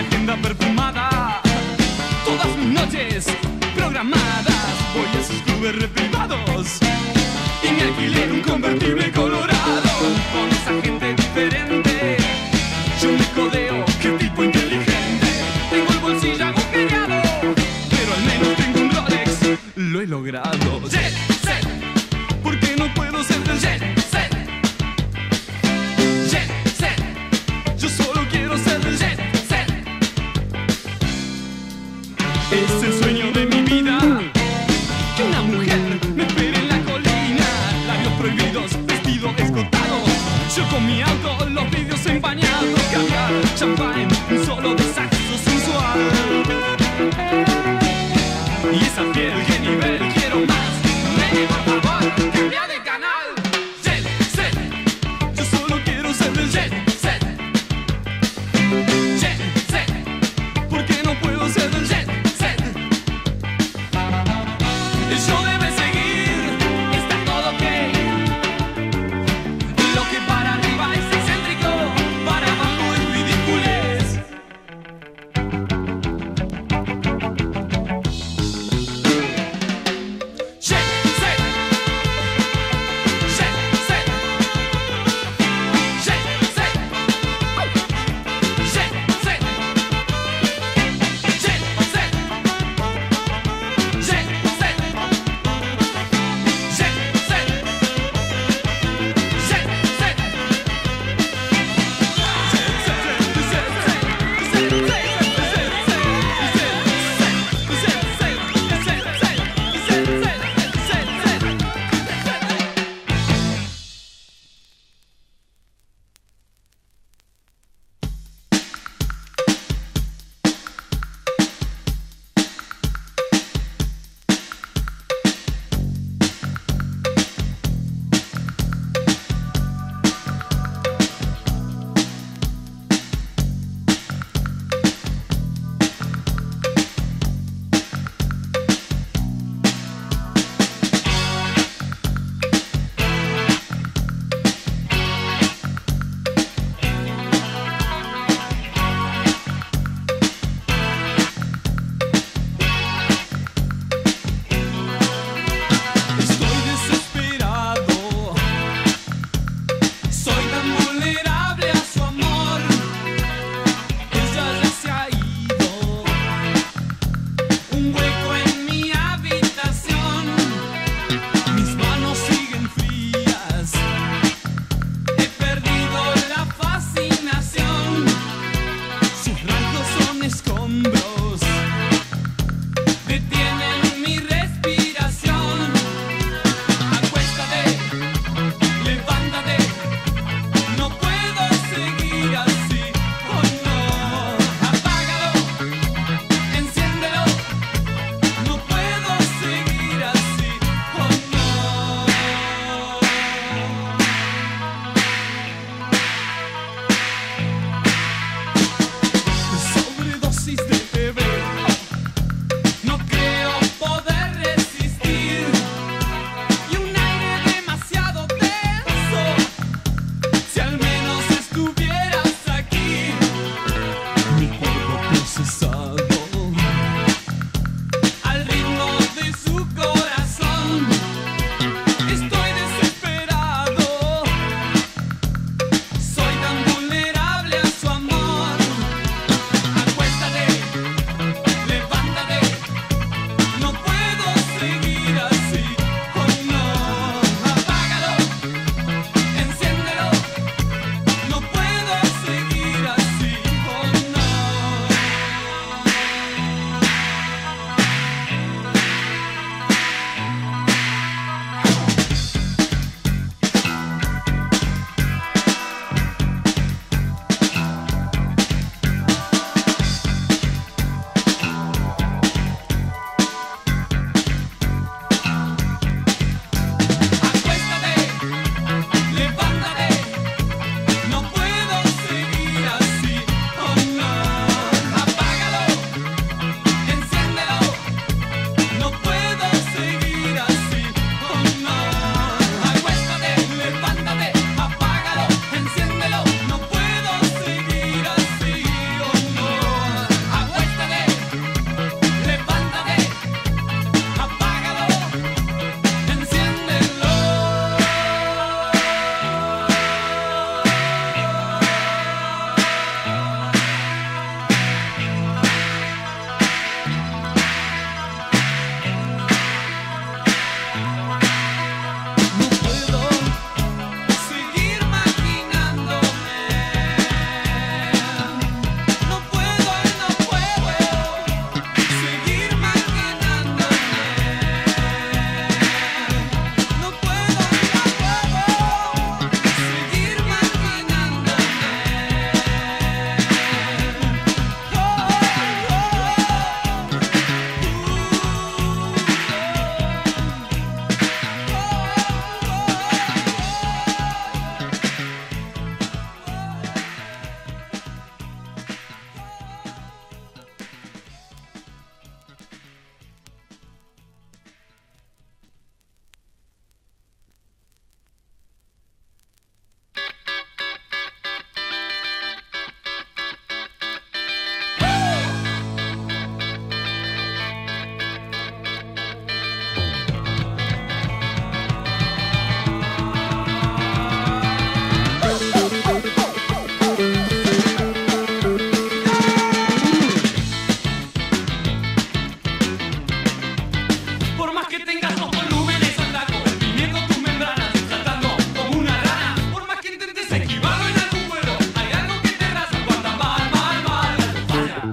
agenda perfumada, todas mis noches programadas. Voy a sus clubes reprivados y me alquilé un convertible colorado. Con esa gente diferente yo me codeo, qué tipo inteligente. Tengo el bolsillo agujereado, pero al menos tengo un Rolex, lo he logrado. Jet set, ¿por qué no puedo ser del jet set? Jet set, yo solo quiero ser del jet set. Es el sueño de mi vida que una mujer me espere en la colina. Labios prohibidos, vestido escondido.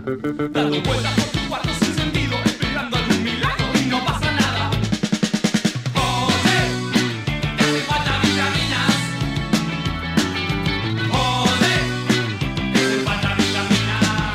dando vueltas por tu cuarto sin sentido, esperando algún milagro y no pasa nada. Joder, te hace falta vitaminas. Joder, te hace falta vitaminas.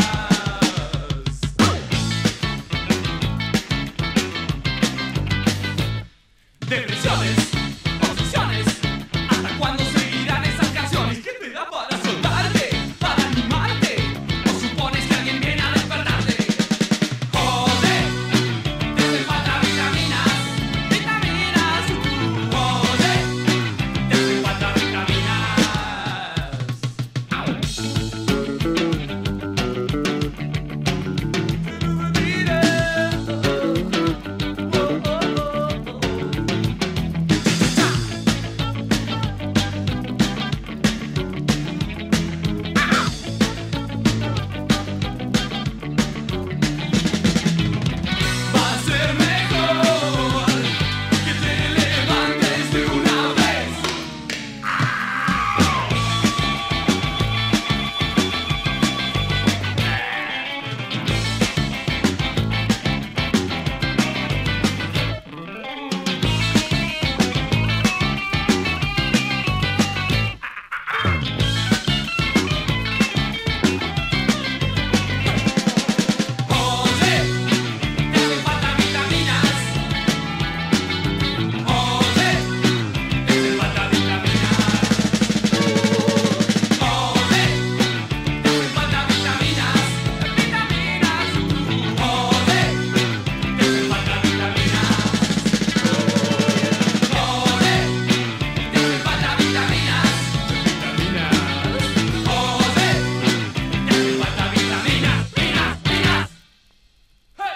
Depresiones, obsesiones, ¿hasta cuándo seguirán esas canciones? ¿Qué te da para soltarte, para animarte? ¿O supones que alguien viene a despertarte? Joder, te hace falta vitaminas, vitaminas. Joder, te hace falta vitaminas. Va a ser mejor que te levantes de una vez. Joder, te hace falta vitaminas. Joder, te hace falta vitaminas. Joder, te hace falta vitaminas, vitaminas. Joder, te hace falta vitaminas. Joder, te hace falta vitaminas, vitaminas. Joder, te hace falta vitaminas, vitaminas. ¡Hey!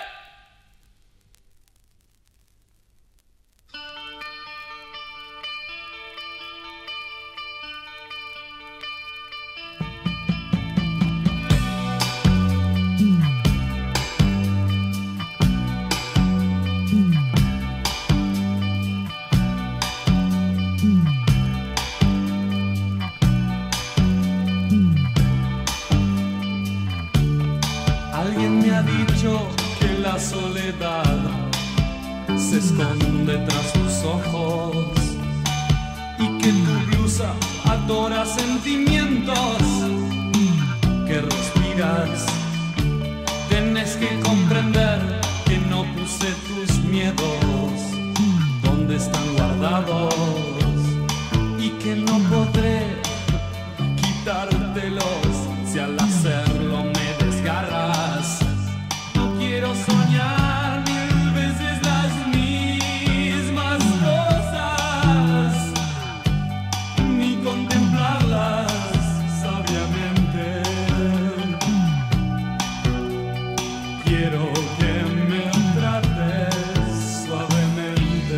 Alguien me ha dicho que la soledad se esconde tras tus ojos y que tu blusa adora sentimientos que respiras. Tienes que comprender que no puse tus miedos donde están guardados y que no podré quitártelos si al hacerlo me desgarras. No quiero soñar 1000 veces las mismas cosas, ni contemplarlas sabiamente. Quiero que me trates suavemente.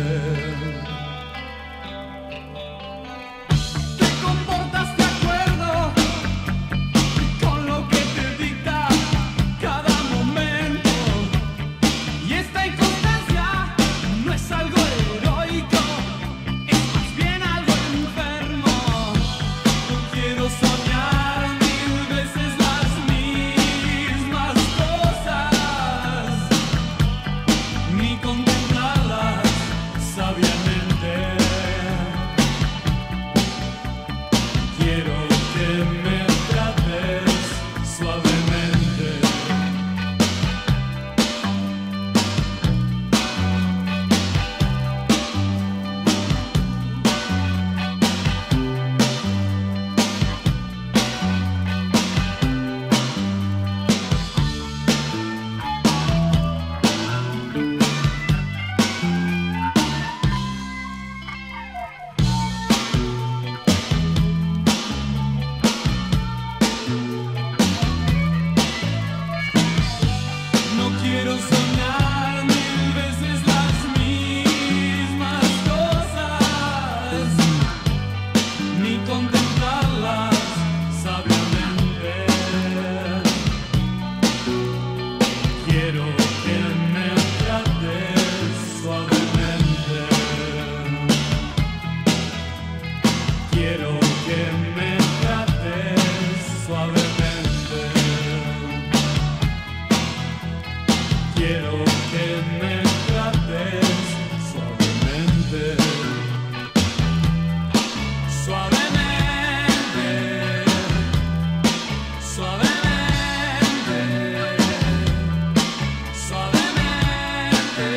Te comportas de acuerdo con lo que te dicta cada momento, y esta inconstancia no es algo heroico, es más bien algo enfermo. No quiero soñar 1000 veces las mismas cosas, ni contemplarlas sabiamente. Quiero que me trates suavemente. No quiero soñar 1000 veces las mismas cosas, ni contemplarlas sabiamente. Quiero que me trates suavemente. Quiero que me trates suavemente. Quiero que me trates suavemente, suavemente, suavemente, suavemente.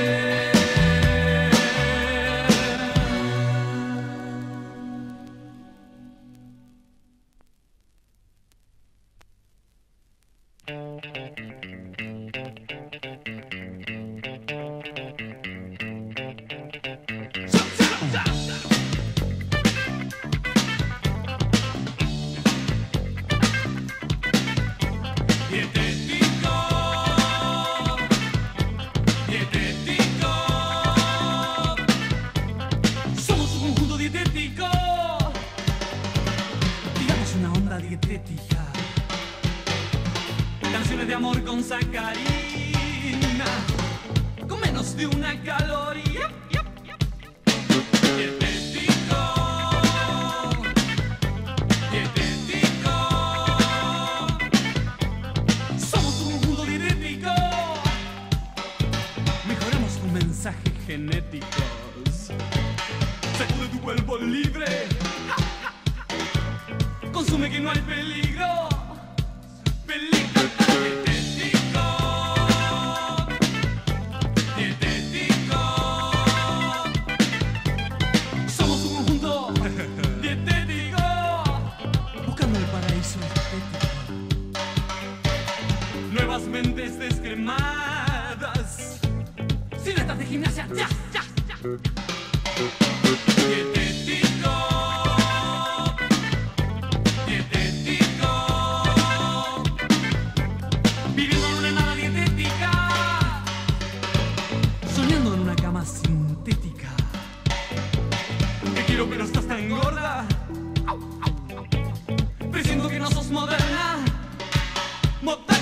Dietético, dietético, somos un conjunto dietético, digamos una onda dietética, canciones de amor con sacarina, con menos de una caloría. Dietético, dietético, somos un conjunto dietético, mejoramos con mensajes genéticos, sacude tu cuerpo libre, consume que no hay peligro, peligro. Dietético, dietético, somos un conjunto dietético, buscando el paraíso estético, nuevas mentes descremadas, sin estas de gimnasia, ya, ya, ya. Dietético, dietético, viviendo en una nada dietética, soñando en una cama sintética. Te quiero pero estás tan gorda, presiento que no sos moderna, moderna.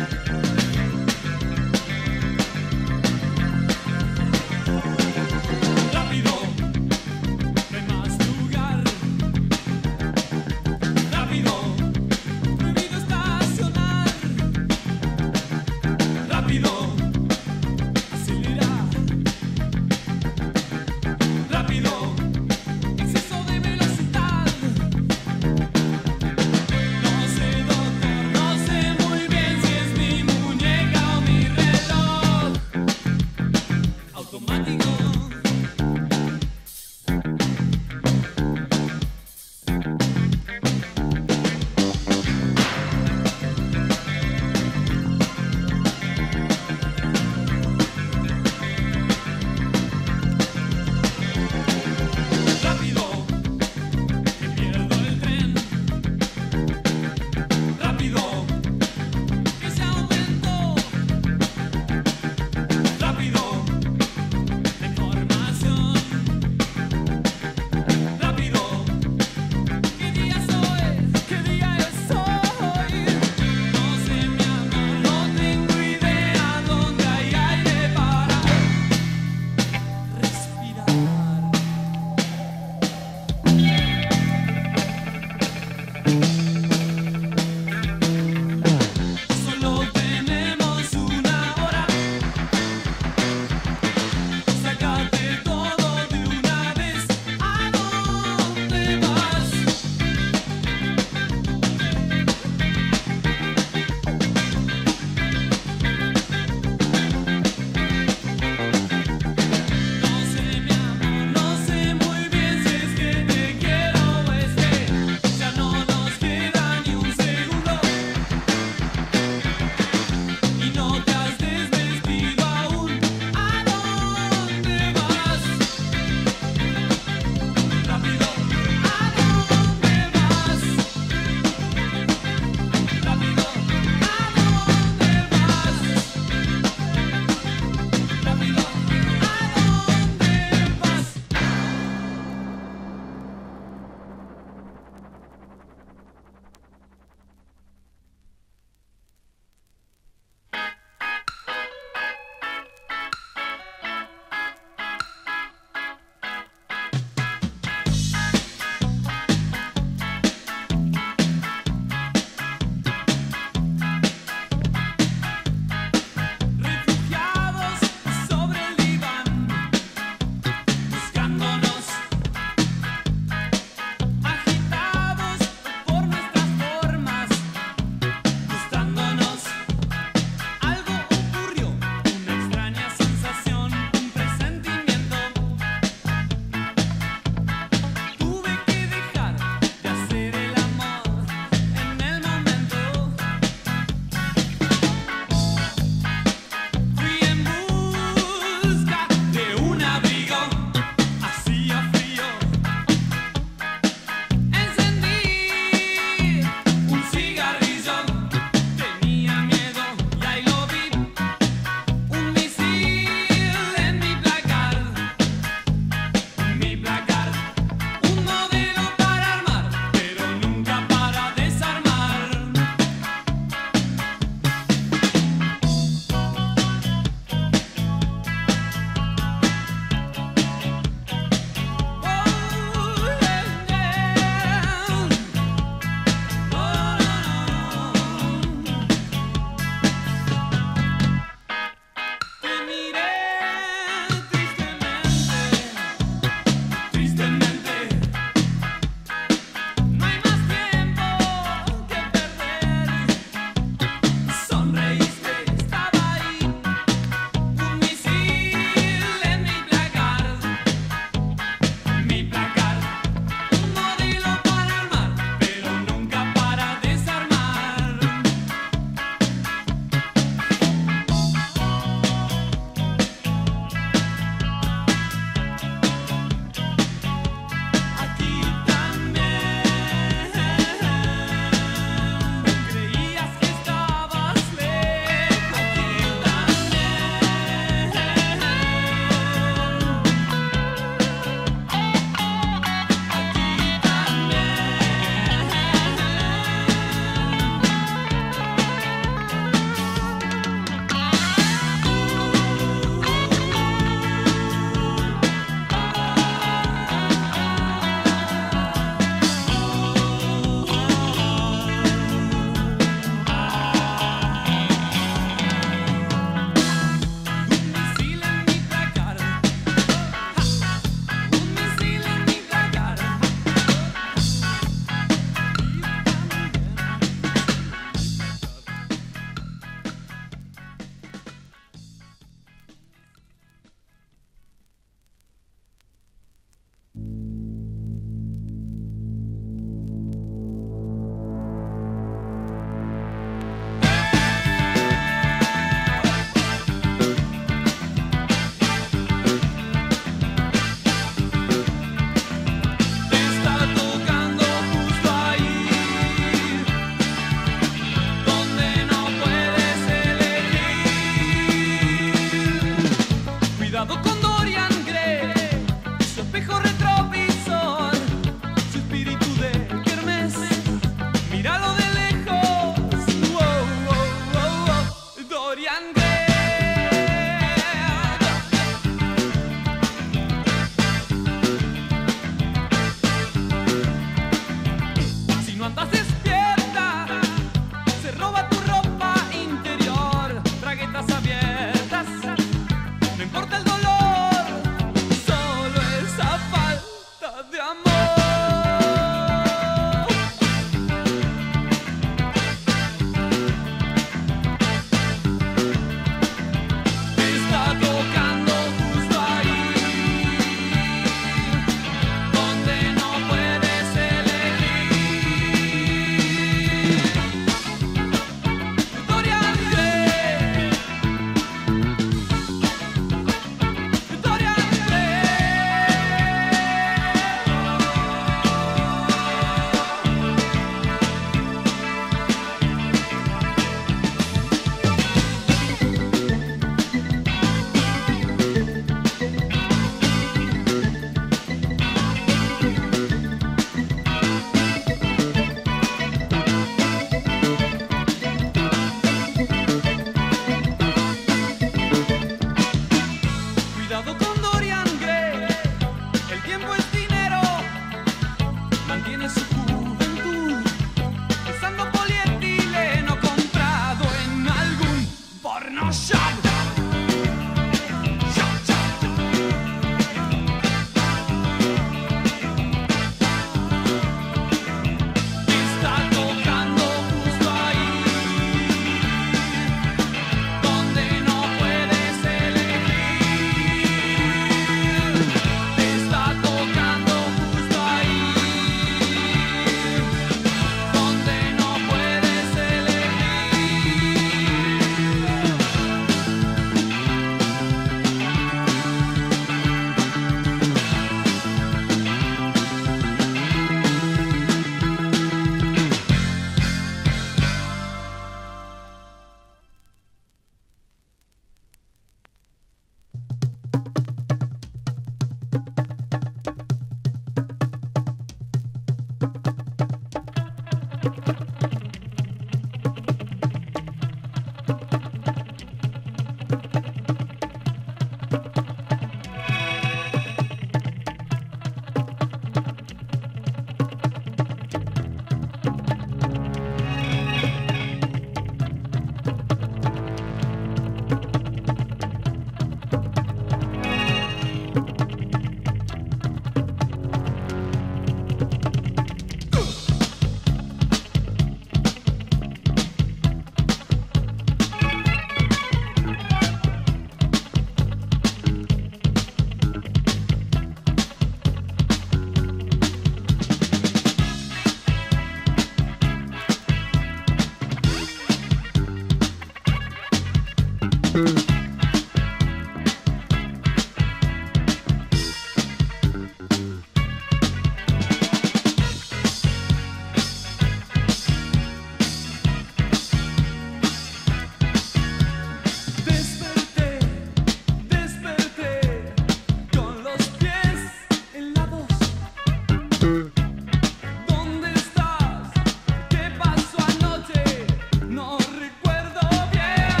¿Dónde estás? ¿Qué pasó anoche? No recuerdo bien.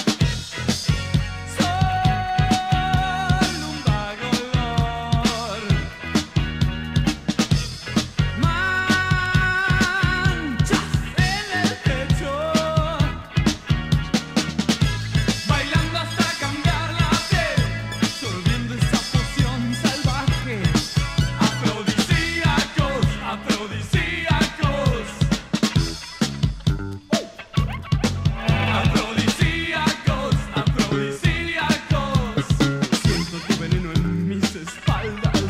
Solo un vago olor. Manchas en el techo. Bailando hasta cambiar la piel. Sorbiendo esa poción salvaje. Afrodisíacos, afrodisíacos. Afrodisíacos, afrodisíacos. Siento tu veneno en mis espaldas.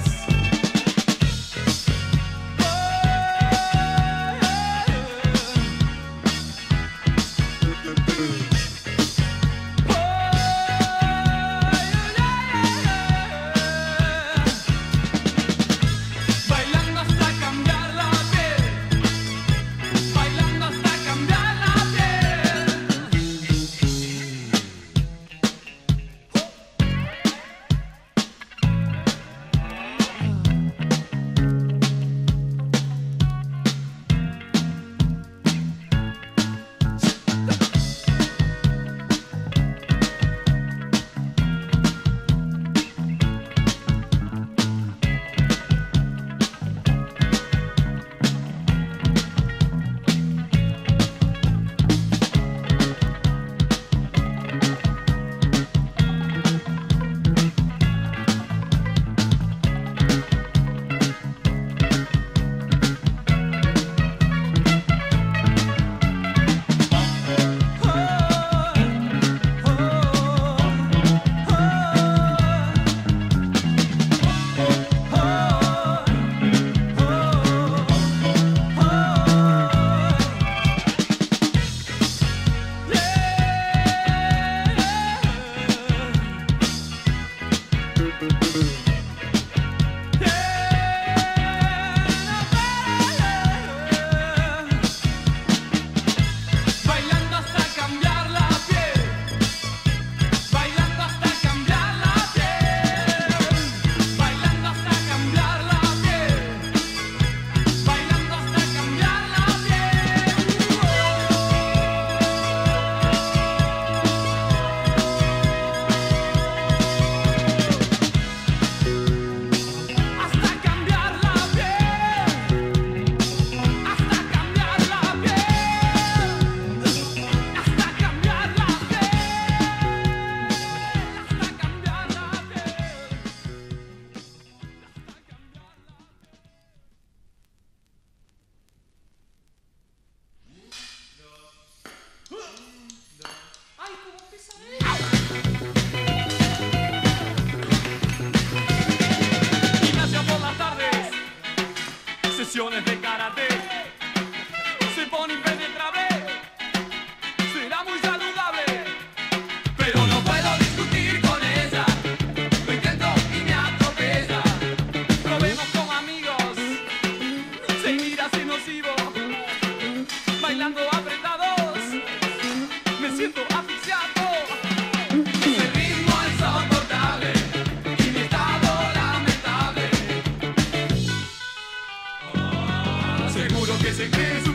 Bailando hasta cambiar la piel. Bailando hasta cambiar la piel. Bailando hasta cambiar la piel. Bailando hasta cambiar la piel. Bailando hasta cambiar la piel. Bailando hasta cambiar la piel. Hasta cambiar la piel. Hasta cambiar la piel. Hasta cambiar la piel. Hasta cambiar la piel. Ay, cómo pisa él. Gimnasia por las tardes. Sesiones de karate. Se pone impenetrable. Será muy saludable. Pero no puedo discutir con ella. Lo intento y me atropella. Probemos como amigos. Seguir así nocivo. Bailando apretados. Me siento asfixiado. Ese ritmo insoportable. Y mi estado lamentable. Seguro que se cree